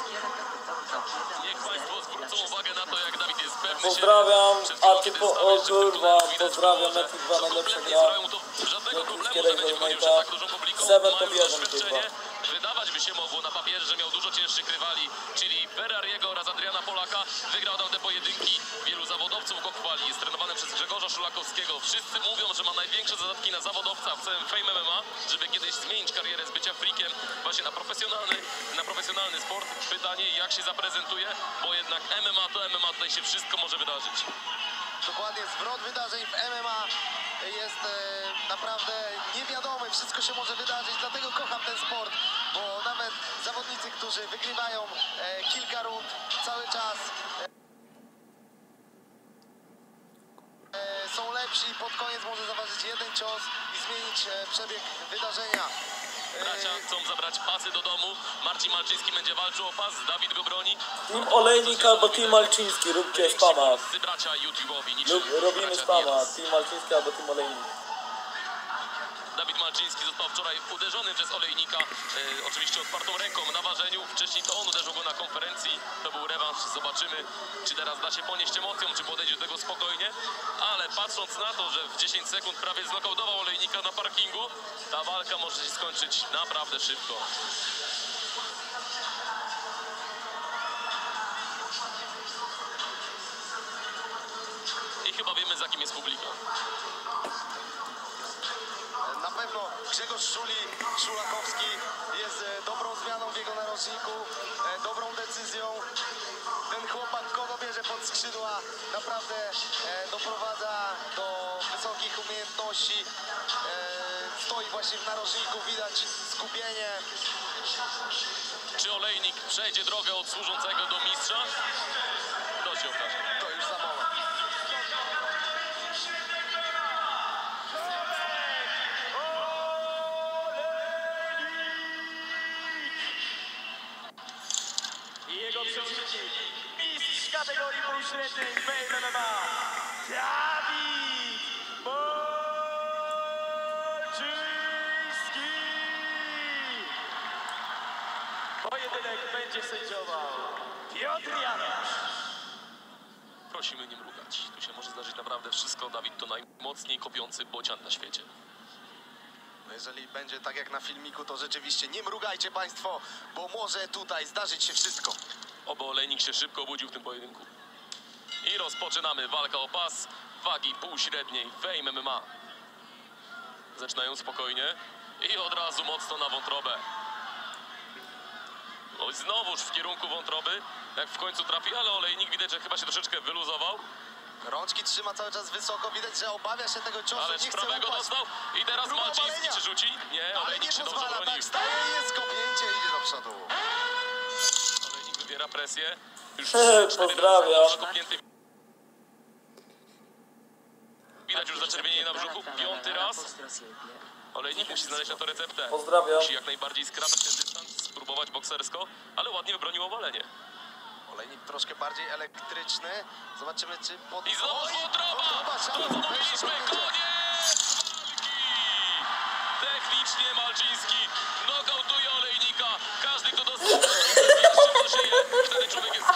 Niech Państwo zwrócą uwagę na to, jak Dawid jest pewny Pozdrawiam, siebie. a ty o kurwa, pozdrawiam, Metin 2 najlepsza gra. Żadnego problemu, Kierek że będzie wchodził przed Dolmejta. tak dużą publiką. Seven Ma to już bierzem, doświadczenie. kurwa. Wydawać by się mogło na papierze, że miał dużo cięższych rywali, czyli Ferrariego oraz Adriana Polaka. Wygrał tamte pojedynki. Wielu zawodowców go chwali. Jest trenowany przez Grzegorza Szulakowskiego. Wszyscy mówią, że ma największe zadatki na zawodowca w całym Fame MMA, żeby kiedyś zmienić karierę z bycia freakiem właśnie na profesjonalny sport. Pytanie, jak się zaprezentuje, bo jednak MMA to MMA, tutaj się wszystko może wydarzyć. Dokładnie, zwrot wydarzeń w MMA jest naprawdę niewiadomy, wszystko się może wydarzyć, dlatego kocham ten sport, bo nawet zawodnicy, którzy wygrywają kilka rund cały czas są lepsi i pod koniec może zaważyć jeden cios i zmienić przebieg wydarzenia. Bracia chcą zabrać pasy do domu. Marcin Malczyński będzie walczył o pas, Dawid go broni. Team Olejnik albo Team Malczyński, róbcie spama. Bracia YouTube'owi, Robimy spama, Team Malczyński albo Team Olejnik. Dawid Malczyński został wczoraj uderzony przez Olejnika, oczywiście otwartą ręką na ważeniu. Wcześniej to on uderzył go na konferencji, to był rewanż. Zobaczymy, czy teraz da się ponieść emocją, czy podejdzie do tego spokojnie. Ale patrząc na to, że w 10 sekund prawie znokautował Olejnika na parkingu, ta walka może się skończyć naprawdę szybko. I chyba wiemy, za kim jest publika. Na pewno Grzegorz Szulakowski jest dobrą zmianą w jego narożniku, dobrą decyzją. Ten chłopak, kogo bierze pod skrzydła, naprawdę doprowadza do wysokich umiejętności. Stoi właśnie w narożniku, widać skupienie. Czy Olejnik przejdzie drogę od służącego do mistrza? To się okaże. To już za moment. I jego przeciwnik, mistrz kategorii półśredniej Fame MMA, Dawid Malczyński. Pojedynek będzie sędziował Piotr Janusz. Prosimy nie mrugać. Tu się może zdarzyć naprawdę wszystko. Dawid to najmocniej kopiący bocian na świecie. No jeżeli będzie tak jak na filmiku, to rzeczywiście nie mrugajcie Państwo, bo może tutaj zdarzyć się wszystko. Oby Olejnik się szybko obudził w tym pojedynku. I rozpoczynamy walkę o pas wagi półśredniej Fame MMA. Zaczynają spokojnie i od razu mocno na wątrobę. Oj, znowuż w kierunku wątroby, jak w końcu trafi, ale Olejnik widać, że chyba się troszeczkę wyluzował. Rączki trzyma cały czas wysoko, widać, że obawia się tego ciosu, Ale z nie chce prawego upaść. dostał i teraz Próba Malczyński obalenia. czy rzuci? Nie, Ale Olejnik nie się dobrze pozwala, bronił. tak staje, jest kopnięcie, idzie do przodu. Olejnik wybiera presję. Już Pozdrawiam. kopnięty. Widać już zaczerwienienie na brzuchu. 5. raz. Olejnik musi znaleźć na to receptę. Pozdrawiam. Musi jak najbardziej skracać ten dystans, spróbować boksersko, ale ładnie wybronił obalenie. Olejnik troszkę bardziej elektryczny. Zobaczymy, czy pod... I znowu Oj, wątroba! To co mówiliśmy, koniec walki! Technicznie Malczyński nokautuje Olejnika. Każdy, kto dostał, wie, z czym to się je, wtedy człowiek jest